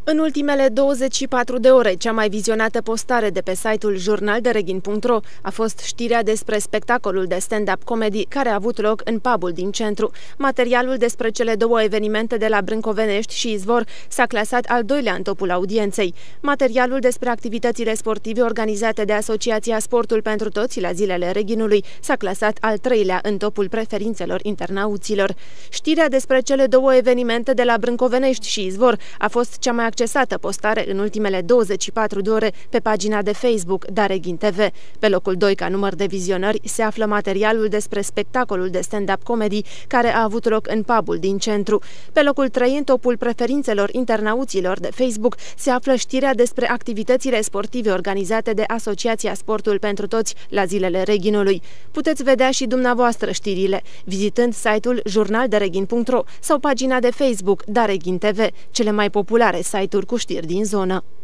În ultimele 24 de ore, cea mai vizionată postare de pe site-ul jurnaldereghin.ro a fost știrea despre spectacolul de stand-up comedy care a avut loc în pub-ul din centru. Materialul despre cele două evenimente de la Brâncovenești și Izvor s-a clasat al doilea în topul audienței. Materialul despre activitățile sportive organizate de Asociația Sportul pentru Toți la zilele Reghinului s-a clasat al treilea în topul preferințelor internauților. Știrea despre cele două evenimente de la Brâncovenești și Izvor a fost cea mai accesată postare în ultimele 24 de ore pe pagina de Facebook Dareghin TV. Pe locul 2 ca număr de vizionări se află materialul despre spectacolul de stand-up comedy care a avut loc în pub-ul din centru. Pe locul 3 în topul preferințelor internauților de Facebook se află știrea despre activitățile sportive organizate de Asociația Sportul pentru Toți la zilele Reghinului. Puteți vedea și dumneavoastră știrile vizitând site-ul jurnaldereghin.ro sau pagina de Facebook Dareghin TV, cele mai populare site-uri cu știri din zonă.